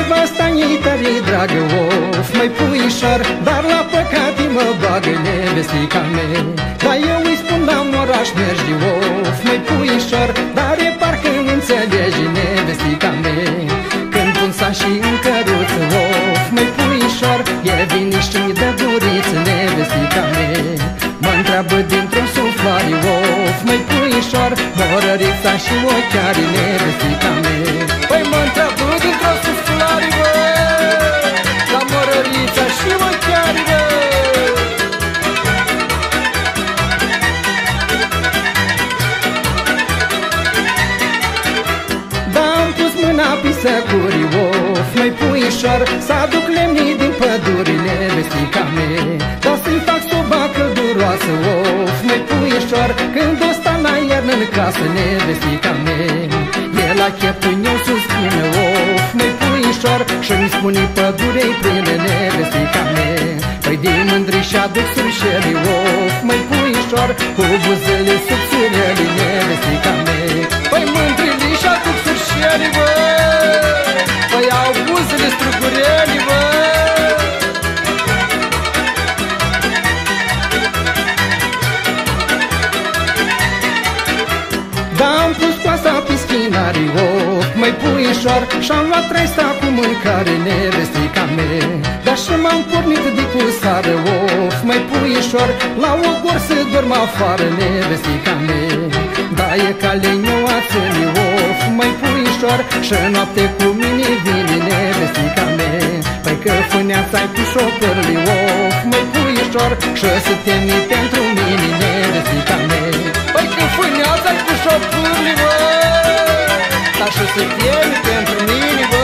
nevasta ei tare dragă, of, măi puișor, dar la păcate mă bagă nevestica mea. Dar eu îi spun la oraș mergi, of, măi puișor, dar e parcă nu înțelegi nevestica mea. Când pun sa și în căruță, of, măi puișor, e vine și-mi dă duriță nevestica mea. Mă întreabă dintr-o suflare, of, măi puișor, morărița și ochiarii nevestica mea. Păi mă întreabă dintr-o suflare, bă, la morărița și ochiarii, bă. Da-am pus mâna pe săcuri, of, măi puișor, să aduc lemnii din păduri nevestica mea. Dar să-i fac soba călduroasă, of, măi puișor, când o sta la iarnă în casă nevestica mea. E la cheptul eu suspină, of, măi puișor, și-mi spune pădurei plină nevestica mea. Păi din mândri și-aduc surșelii, of, măi puișor, cu buzele subțirele nevestica mea. Păi mândri și-aduc surșelii, bă, păi au buzele strugurelii, bă. Da-am pus coasa pe schinarii, of, măi puișor, și-am luat 3 cu mâncare nevestica mea. Dar și m-am pornit de cu sară, of, măi puișor, la o gorsă dorm afară nevestica mea. Da e ca lenioa țării, of, măi puișor, și noapte cu mine vine nevestica mea. Păi că fâneața-i cu șopărli, of, măi puișor, și să temi pentru mine nevestica mea. Păi că fâneața-i cu șopărli, bă, dar și să temi pentru mine, bă.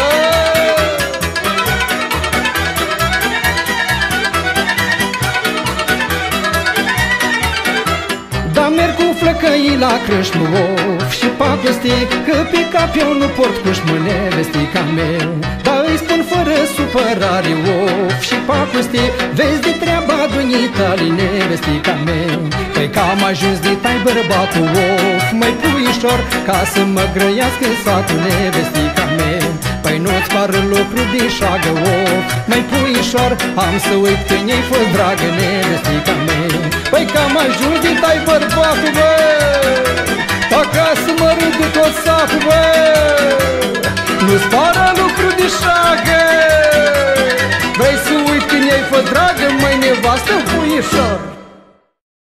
Da merg cu flăcăii la crâșmă, of, și pacostii, că pe cap eu nu port cușmă nevestica mea. Dar îi spun fără supărare, of, și pacostii, vezi de treaba dumitale nevestica mea. Păi că am ajuns de tai bărbatul, of, măi puișor, ca să mă grăiască satul nevestica mea. Păi nu-ți pară lucru de șagă, of, măi puișor, am să uit că ne-ai fost dragă nevestica mea. Păi că am ajuns de tai bărbatul, bă, ca să mă râd de tot satul, bă. Nu-ți pară lucru de șagă, vrei să uit că ne-ai fost dragă, măi nevastă puișor.